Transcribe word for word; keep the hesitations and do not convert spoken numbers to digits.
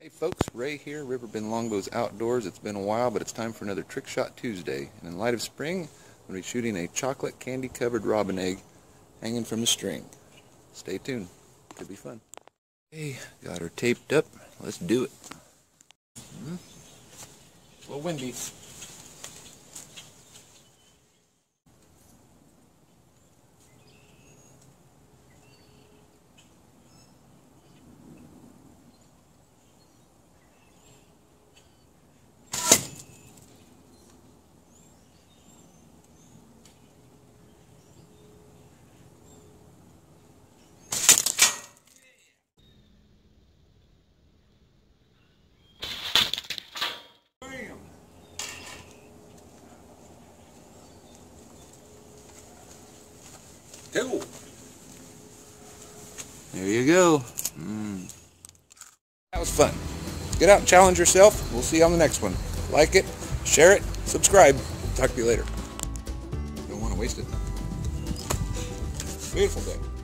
Hey folks, Ray here, Riverbend Longbows Outdoors. It's been a while, but it's time for another Trick Shot Tuesday. And in light of spring, I'm going to be shooting a chocolate candy covered robin egg hanging from a string. Stay tuned. Could be fun. Okay, got her taped up. Let's do it. Hmm? A little windy. Go. There you go. Mm. That was fun. Get out and challenge yourself. We'll see you on the next one. Like it, share it, subscribe. Talk to you later. Don't want to waste it. Beautiful day.